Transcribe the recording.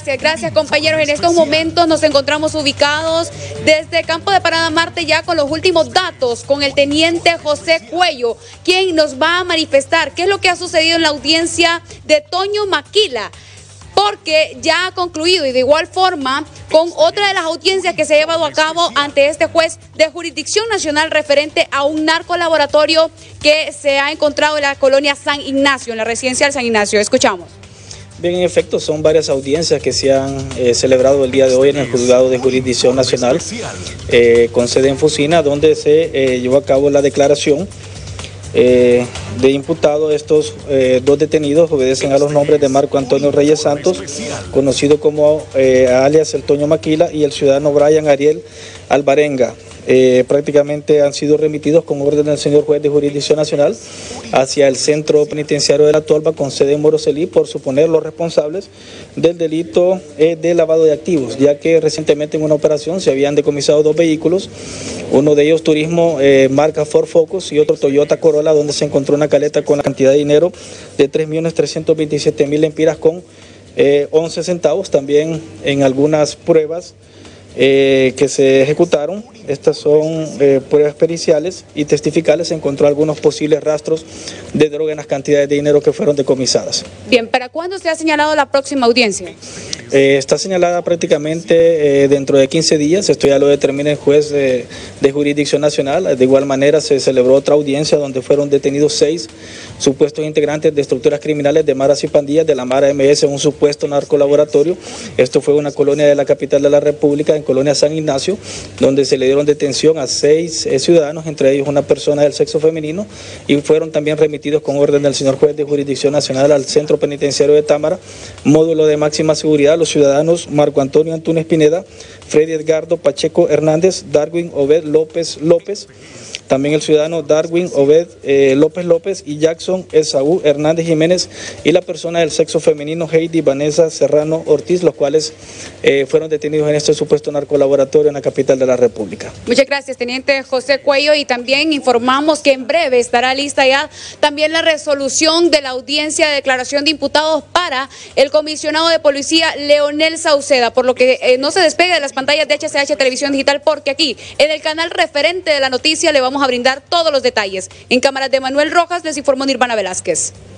Gracias compañeros. En estos momentos nos encontramos ubicados desde Campo de Parada Marte ya con los últimos datos con el teniente José Cuello, quien nos va a manifestar qué es lo que ha sucedido en la audiencia de Toño Maquila, porque ya ha concluido, y de igual forma con otra de las audiencias que se ha llevado a cabo ante este juez de jurisdicción nacional referente a un narcolaboratorio que se ha encontrado en la colonia San Ignacio, en la residencial San Ignacio. Escuchamos. Bien, en efecto, son varias audiencias que se han celebrado el día de hoy en el Juzgado de Jurisdicción Nacional con sede en Fusina, donde se llevó a cabo la declaración de imputado. Estos dos detenidos obedecen a los nombres de Marco Antonio Reyes Santos, conocido como alias el Toño Maquila, y el ciudadano Brian Ariel Alvarenga. Prácticamente han sido remitidos con orden del señor juez de jurisdicción nacional hacia el centro penitenciario de La Tolva con sede en Moroselí por suponer los responsables del delito de lavado de activos, ya que recientemente en una operación se habían decomisado dos vehículos, uno de ellos turismo marca Ford Focus y otro Toyota Corolla, donde se encontró una caleta con la cantidad de dinero de 3.327.000 lempiras con 11 centavos. También en algunas pruebas que se ejecutaron, estas son pruebas periciales y testificales, se encontró algunos posibles rastros de droga en las cantidades de dinero que fueron decomisadas. Bien, ¿para cuándo se ha señalado la próxima audiencia? Está señalada prácticamente dentro de 15 días, esto ya lo determina el juez de jurisdicción nacional. De igual manera se celebró otra audiencia donde fueron detenidos 6 supuestos integrantes de estructuras criminales de maras y pandillas de la Mara MS, un supuesto narcolaboratorio. Esto fue una colonia de la capital de la República, en colonia San Ignacio, donde se le dieron detención a 6 ciudadanos, entre ellos una persona del sexo femenino, y fueron también remitidos con orden del señor juez de jurisdicción nacional al centro penitenciario de Támara, módulo de máxima seguridad. Los ciudadanos Marco Antonio Antunes Pineda, Freddy Edgardo Pacheco Hernández, Darwin Obed López, también el ciudadano Darwin Obed López y Jackson Esaú Hernández Jiménez, y la persona del sexo femenino Heidi Vanessa Serrano Ortiz, los cuales fueron detenidos en este supuesto narcolaboratorio en la capital de la República. Muchas gracias, teniente José Cuello, y también informamos que en breve estará lista ya también la resolución de la audiencia de declaración de imputados para el comisionado de policía Leonel Sauceda, por lo que no se despegue de las pantallas de HCH Televisión Digital, porque aquí en el canal referente de la noticia le vamos a brindar todos los detalles. En cámaras de Manuel Rojas les informó Nirvana Velázquez.